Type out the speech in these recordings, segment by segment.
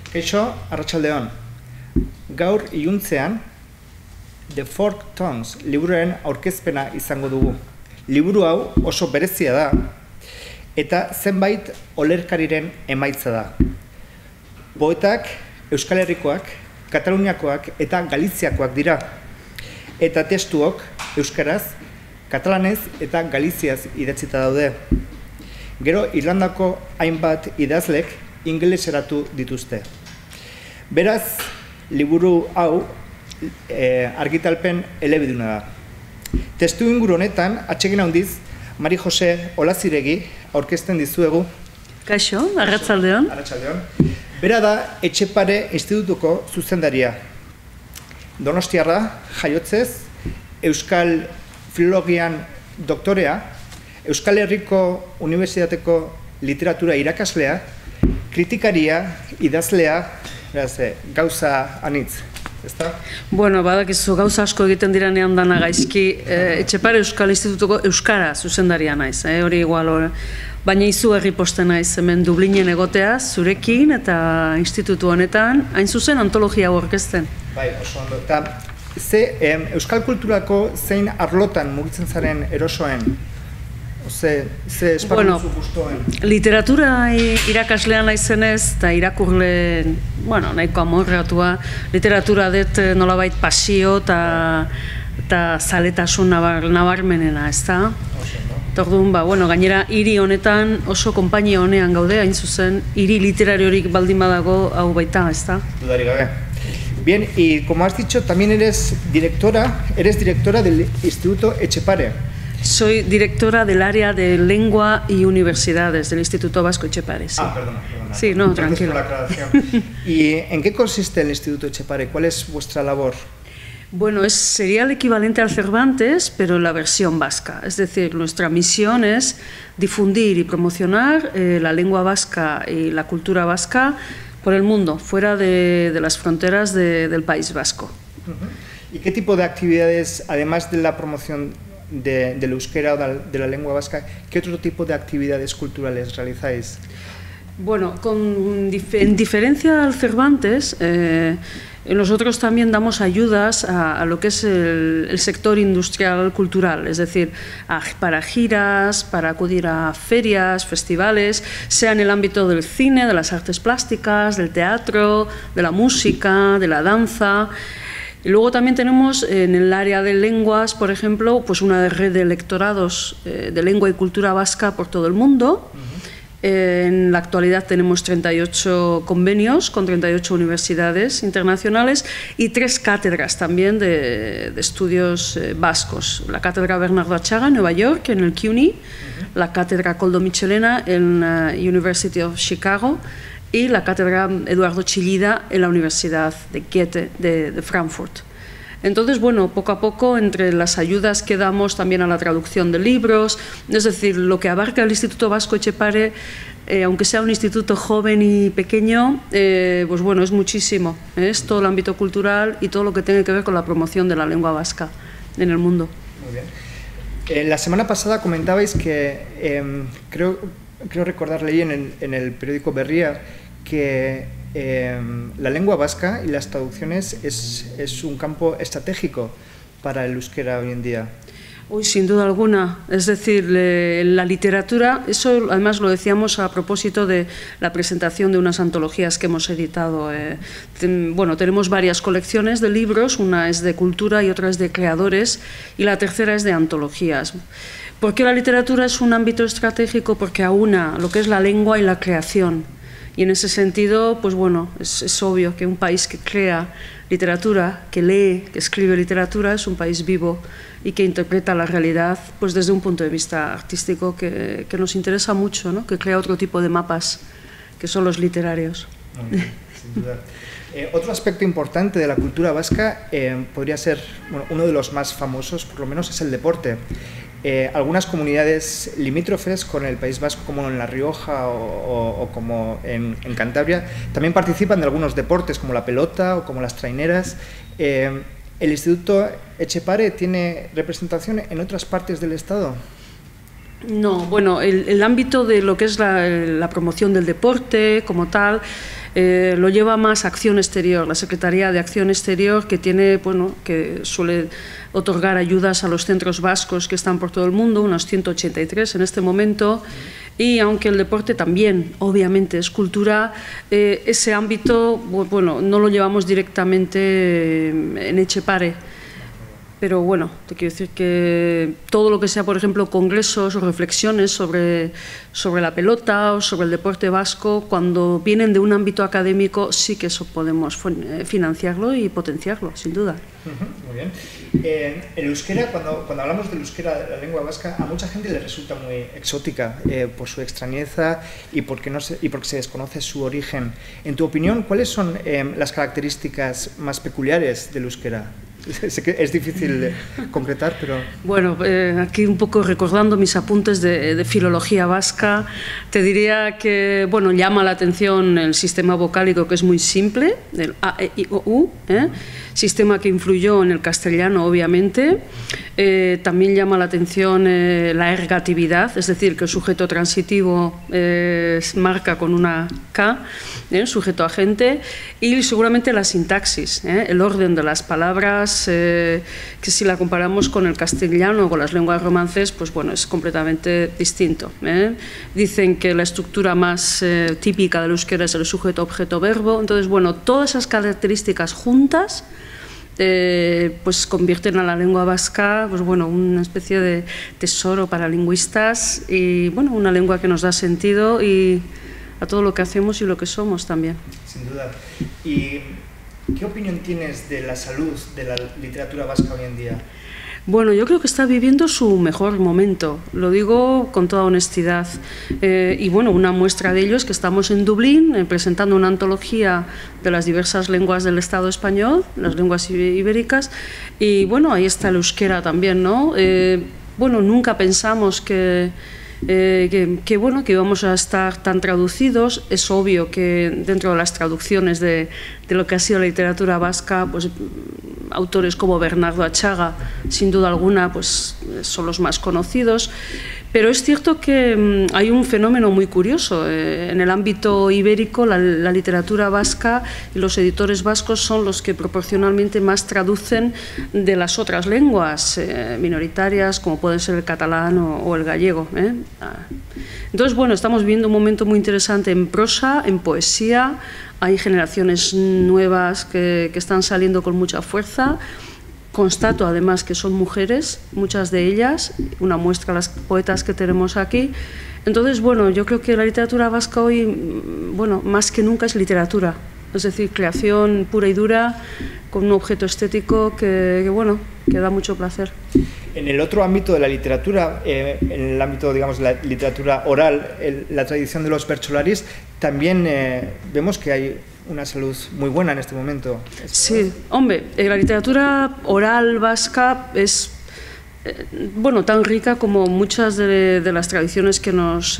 Kaixo, arratsaldeon. Gaur iluntzean The Forked Tongues liburuaren aurkezpena izango dugu. Liburu hau oso berezia da eta zenbait olerkariren emaitza da. Poetak Euskal Herrikoak, Kataluniakoak eta Galiziakoak dira. Eta testuok euskaraz, katalanez eta galiziaz idatzita daude. Gero Irlandako hainbat idazlek ingeleseratu dituzte. Beraz, liburu hau argitalpen elebiduna da. Testu inguru honetan, atsegin handiz, Mari Jose Olaziregi aurkezten dizuegu. Kaixo, arratsaldeon. Arratsaldeon. Bera da Etxepare Institutuko zuzendaria. Donostiarra, jaiotzez, Euskal Filologian doktorea, Euskal Herriko Unibertsitateko literatura irakaslea, kritikaria, idazlea, gauza anitz. Bueno, badakizu gauza asko egiten diranean dana gaizki, Etxepare Euskal Institutuko Euskara zuzendaria naiz, hori igual, baina izugarri posten naiz hemen Dublinen egotea, zurekin eta institutu honetan, hain zuzen antologia hau aurkezten. Bai, oso ondo, eta Euskal kulturako zein arlotan mugitzen zaren erosoen? Ze esparru duzu gustoen? Literatura irakaslean naizenez eta irakurle, nahiko amorratua, literatura dut nolabait pasio eta zaletasun nabarmenena, ez da? Orduan, gainera hiri honetan oso konpainia honean gaude, hain zuzen, hiri literariorik baldin badago hau baita, ez da? Dudarik gabe. Bien, y como has dicho, también eres directora del Instituto Etxepare. Soy directora del área de Lengua y Universidades del Instituto Vasco Etxepare. Sí. Perdona. Sí, no, tranquilo. Por la aclaración. ¿Y en qué consiste el Instituto Etxepare? ¿Cuál es vuestra labor? Bueno, sería el equivalente al Cervantes, pero en la versión vasca. Es decir, nuestra misión es difundir y promocionar la lengua vasca y la cultura vasca por el mundo, fuera de las fronteras del País Vasco. ¿Y qué tipo de actividades, además de la promoción del euskera o de la lengua vasca, qué otro tipo de actividades culturales realizáis? Bueno, en diferencia al Cervantes, nosotros también damos ayudas a lo que es el sector industrial cultural, es decir, para giras, para acudir a ferias, festivales, sea en el ámbito del cine, de las artes plásticas, del teatro, de la música, de la danza. Y luego también tenemos en el área de lenguas, por ejemplo, pues una red de lectorados de lengua y cultura vasca por todo el mundo. En la actualidad tenemos 38 convenios con 38 universidades internacionales y 3 cátedras también de estudios vascos. La cátedra Bernardo Atxaga en Nueva York, en el CUNY, la cátedra Koldo Michelena en la University of Chicago y la cátedra Eduardo Chillida en la Universidad de Goethe de Frankfurt. Entonces, poco a poco, entre las ayudas que damos también a la traducción de libros, es decir, lo que abarca el Instituto Vasco Etxepare, aunque sea un instituto joven y pequeño, es muchísimo. Es todo el ámbito cultural y todo lo que tiene que ver con la promoción de la lengua vasca en el mundo. Muy bien. La semana pasada comentabais que, creo recordar, leí en el periódico Berria, que la lengua vasca y las traducciones es un campo estratégico para el euskera hoy en día. Sin duda alguna. Es decir, la literatura, eso además lo decíamos a propósito de la presentación de unas antologías que hemos editado. Tenemos varias colecciones de libros, una es de cultura y otra es de creadores y la tercera es de antologías. ¿Por qué la literatura es un ámbito estratégico? Porque aúna lo que es la lengua y la creación. Y en ese sentido, es obvio que un país que crea literatura, que lee, que escribe literatura, es un país vivo y que interpreta la realidad desde un punto de vista artístico que nos interesa mucho, ¿no? Que crea otro tipo de mapas, que son los literarios. Sin duda. Otro aspecto importante de la cultura vasca podría ser, uno de los más famosos, por lo menos, es el deporte. Algunas comunidades limítrofes con el País Vasco, como en La Rioja o como en Cantabria, también participan de algunos deportes, como la pelota o como las traineras. ¿El Instituto Etxepare tiene representación en otras partes del Estado? No, el ámbito de lo que es la promoción del deporte como tal, lo lleva más Acción Exterior, la Secretaría de Acción Exterior, que tiene, bueno, que suele otorgar ayudas a los centros vascos que están por todo el mundo, unos 183 en este momento. Y aunque el deporte también, obviamente, es cultura, ese ámbito, bueno, no lo llevamos directamente en Etxepare. Pero bueno, te quiero decir que todo lo que sea, por ejemplo, congresos o reflexiones sobre la pelota o sobre el deporte vasco, cuando vienen de un ámbito académico, sí que eso podemos financiarlo y potenciarlo, sin duda. Muy bien. El euskera, cuando hablamos del euskera, la lengua vasca, a mucha gente le resulta muy exótica por su extrañeza y porque se desconoce su origen. En tu opinión, ¿cuáles son las características más peculiares del euskera? Sé que es difícil concretar, pero... Bueno, aquí un poco recordando mis apuntes de filología vasca, te diría que, bueno, llama la atención el sistema vocálico, que es muy simple, el A, E, I, O, U, sistema que influyó en el castellano, obviamente. También llama la atención la ergatividad, es decir, que el sujeto transitivo marca con una K, sujeto agente, y seguramente la sintaxis, el orden de las palabras, que si la comparamos con el castellano o con las lenguas romances, pues bueno, es completamente distinto. Dicen que la estructura más típica del euskera es el sujeto, objeto, verbo. Entonces, bueno, todas esas características juntas pues convierten a la lengua vasca, pues bueno, una especie de tesoro para lingüistas y bueno, una lengua que nos da sentido y a todo lo que hacemos y lo que somos también. Sin duda. ¿Y qué opinión tienes de la salud de la literatura vasca hoy en día? Bueno, yo creo que está viviendo su mejor momento, lo digo con toda honestidad. Y bueno, una muestra de ello es que estamos en Dublín presentando una antología de las diversas lenguas del Estado español, las lenguas ibéricas, y bueno, ahí está el euskera también, ¿no? Bueno, nunca pensamos que íbamos a estar tan traducidos. Es obvio que dentro de las traducciones de lo que ha sido la literatura vasca, pues autores como Bernardo Atxaga, sin duda alguna, pues son los más conocidos. Pero es cierto que hay un fenómeno muy curioso. En el ámbito ibérico, la literatura vasca y los editores vascos son los que proporcionalmente más traducen de las otras lenguas minoritarias, como pueden ser el catalán o el gallego. Entonces, bueno, estamos viviendo un momento muy interesante en prosa, en poesía. Hay generaciones nuevas que están saliendo con mucha fuerza. Constato además que son mujeres, muchas de ellas, una muestra las poetas que tenemos aquí. Entonces, bueno, yo creo que la literatura vasca hoy, bueno, más que nunca es literatura, es decir, creación pura y dura con un objeto estético que da mucho placer. En el otro ámbito de la literatura, en el ámbito, digamos, de la literatura oral, la tradición de los bertsolaris, también vemos que hay una salud muy buena en este momento. Sí, hombre, la literatura oral vasca es tan rica como muchas de las tradiciones que nos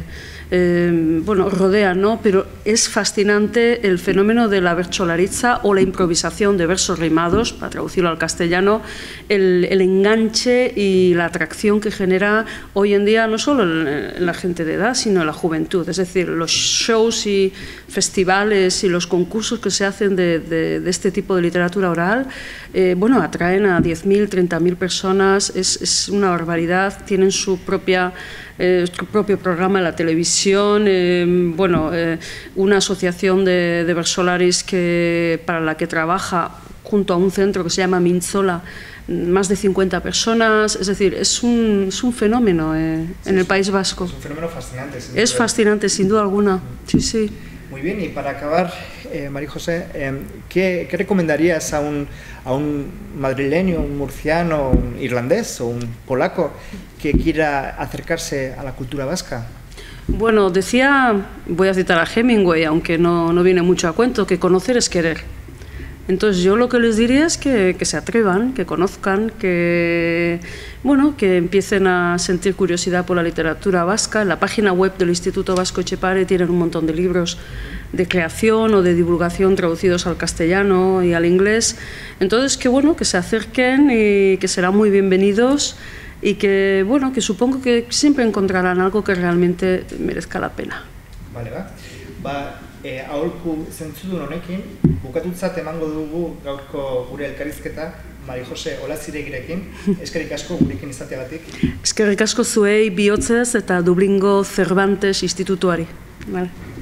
rodean, ¿no? Pero es fascinante el fenómeno de la bertsolaritza o la improvisación de versos rimados, para traducirlo al castellano, el enganche y la atracción que genera hoy en día no solo en la gente de edad, sino en la juventud. Es decir, los shows y festivales y los concursos que se hacen de este tipo de literatura oral, atraen a 10.000, 30.000 personas, es una barbaridad, tienen su propio programa en la televisión, una asociación de bersolaris para la que trabaja junto a un centro que se llama Mintzola, más de 50 personas, es decir, es un fenómeno en el País Vasco. Es un fenómeno fascinante. Es fascinante, sin duda alguna, sí, sí. Muy bien, y para acabar, María José, ¿qué recomendarías a un madrileño, un murciano, un irlandés o un polaco que quiera acercarse a la cultura vasca? Bueno, voy a citar a Hemingway, aunque no viene mucho a cuento, que conocer es querer. Entonces yo lo que les diría es que se atrevan, que conozcan, que empiecen a sentir curiosidad por la literatura vasca. En la página web del Instituto Vasco Etxepare tienen un montón de libros de creación o de divulgación traducidos al castellano y al inglés. Entonces que se acerquen y que serán muy bienvenidos y que supongo que siempre encontrarán algo que realmente merezca la pena. Vale, va. aholku zentzudun honekin, bukatutzat emango dugu gaurko gure elkarrizketa, Mari Jose Olaziregirekin, eskerrik asko gurekin izateagatik. Eskerrik asko zuei bihotzez eta Dublingo Cervantes Institutuari.